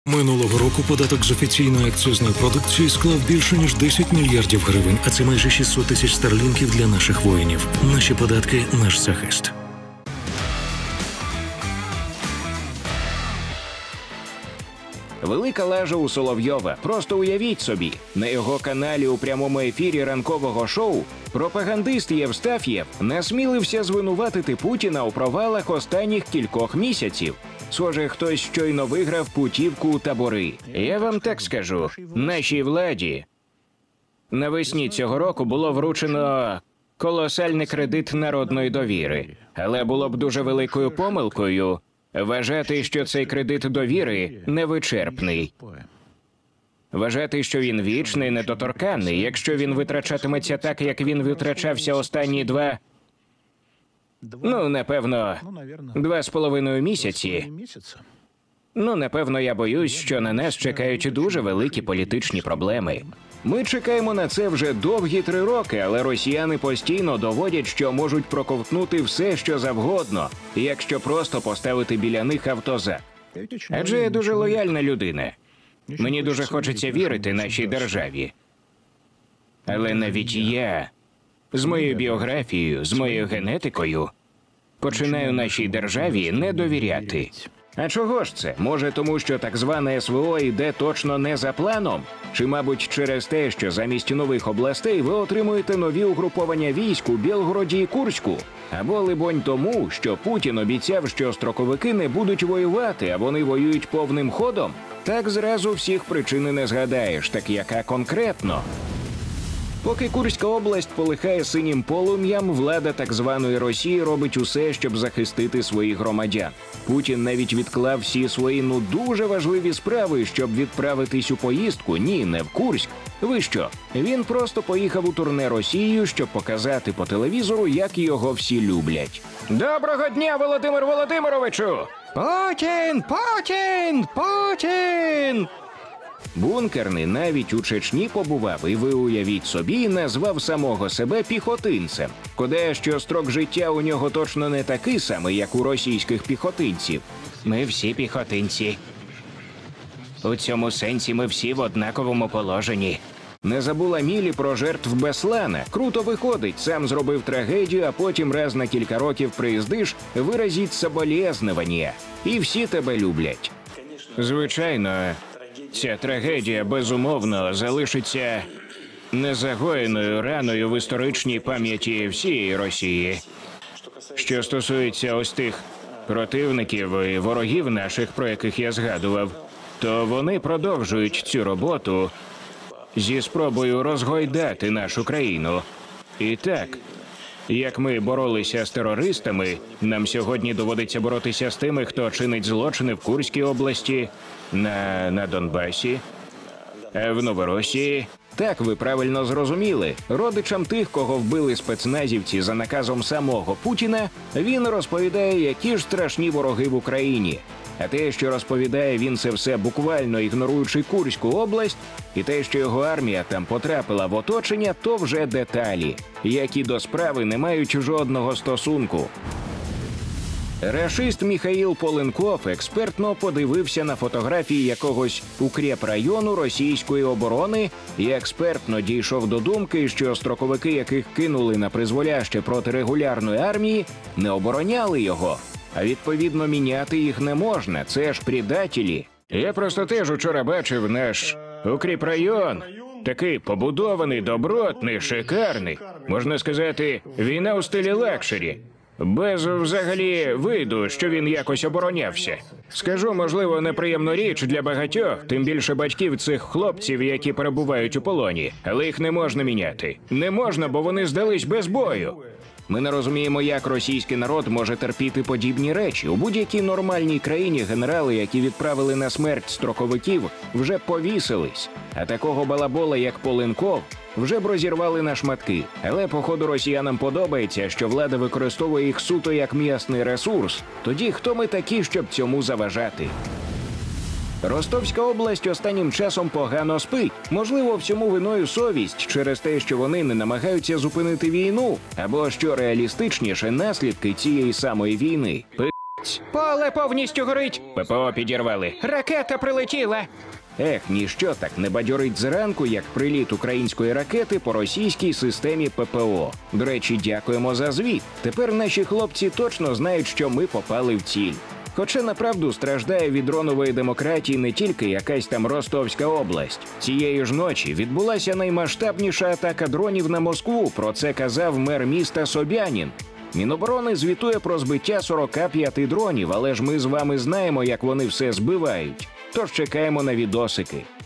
Минулого року податок з офіційної акцизної продукції склав більше, ніж 10 мільярдів гривень, а це майже 600 тисяч старлінків для наших воїнів. Наші податки – наш захист. Велика лажа у Соловйова. Просто уявіть собі, на його каналі у прямому ефірі ранкового шоу пропагандист Євстаф'єв насмілився звинуватити Путіна у провалах останніх кількох місяців. Схоже, хтось щойно виграв путівку у табори. Я вам так скажу, нашій владі навесні цього року було вручено колосальний кредит народної довіри. Але було б дуже великою помилкою вважати, що цей кредит довіри невичерпний. Вважати, що він вічний, недоторканний, якщо він витрачатиметься так, як він витрачався останні напевно, 2,5 місяці. Напевно, я боюсь, що на нас чекають дуже великі політичні проблеми. Ми чекаємо на це вже довгі 3 роки, але росіяни постійно доводять, що можуть проковтнути все, що завгодно, якщо просто поставити біля них автозак. Адже я дуже лояльна людина. Мені дуже хочеться вірити нашій державі. Але навіть я, з моєю біографією, з моєю генетикою, починаю нашій державі не довіряти. А чого ж це? Може тому, що так зване СВО йде точно не за планом? Чи, мабуть, через те, що замість нових областей ви отримуєте нові угруповання військ у Білгороді і Курську? Або, либонь, тому, що Путін обіцяв, що строковики не будуть воювати, а вони воюють повним ходом? Так зразу всіх причин не згадаєш, так яка конкретно? Поки Курська область полихає синім полум'ям, влада так званої Росії робить усе, щоб захистити своїх громадян. Путін навіть відклав всі свої дуже важливі справи, щоб відправитись у поїздку. Ні, не в Курськ. Ви що? Він просто поїхав у турне Росією, щоб показати по телевізору, як його всі люблять. Доброго дня, Володимир Володимировичу! Путін! Путін! Путін! Бункерний навіть у Чечні побував, і ви уявіть собі, назвав самого себе піхотинцем. Коли що строк життя у нього точно не такий самий, як у російських піхотинців. Ми всі піхотинці. У цьому сенсі ми всі в однаковому положенні. Не забула Мілі про жертв Беслана. Круто виходить, сам зробив трагедію, а потім раз на кілька років приїздиш, виразіть соболєзнування. І всі тебе люблять. Звичайно, ця трагедія, безумовно, залишиться незагоєною раною в історичній пам'яті всієї Росії. Що стосується ось тих противників і ворогів наших, про яких я згадував, то вони продовжують цю роботу зі спробою розгойдати нашу країну. І так, як ми боролися з терористами, нам сьогодні доводиться боротися з тими, хто чинить злочини в Курській області, на Донбасі, в Новоросії. Так, ви правильно зрозуміли. Родичам тих, кого вбили спецназівці за наказом самого Путіна, він розповідає, які ж страшні вороги в Україні. А те, що розповідає він це все буквально ігноруючи Курську область, і те, що його армія там потрапила в оточення, то вже деталі, які до справи не мають жодного стосунку. Рашист Міхаїл Поленков експертно подивився на фотографії якогось укрепрайону російської оборони і експертно дійшов до думки, що строковики, яких кинули на призволяще проти регулярної армії, не обороняли його. А відповідно міняти їх не можна, це ж предателі. Я просто теж учора бачив наш укріпрайон. Такий побудований, добротний, шикарний. Можна сказати, війна у стилі лакшері. Без взагалі виду, що він якось оборонявся. Скажу, можливо, неприємну річ для багатьох, тим більше батьків цих хлопців, які перебувають у полоні. Але їх не можна міняти. Не можна, бо вони здались без бою. Ми не розуміємо, як російський народ може терпіти подібні речі. У будь-якій нормальній країні генерали, які відправили на смерть строковиків, вже повісились. А такого балабола, як Поленков, вже б розірвали на шматки. Але, походу, росіянам подобається, що влада використовує їх суто як м'ясний ресурс. Тоді хто ми такі, щоб цьому заважати? Ростовська область останнім часом погано спить. Можливо, всьому виною совість через те, що вони не намагаються зупинити війну, або, що реалістичніше, наслідки цієї самої війни. Поле повністю горить. ППО підірвали. Ракета прилетіла. Ех, ніщо так не бадьорить зранку, як приліт української ракети по російській системі ППО. До речі, дякуємо за звіт. Тепер наші хлопці точно знають, що ми попали в ціль. Хоча, направду, страждає від дронової демократії не тільки якась там Ростовська область. Цієї ж ночі відбулася наймасштабніша атака дронів на Москву, про це казав мер міста Собянін. Міноборони звітує про збиття 45 дронів, але ж ми з вами знаємо, як вони все збивають. Тож чекаємо на відосики.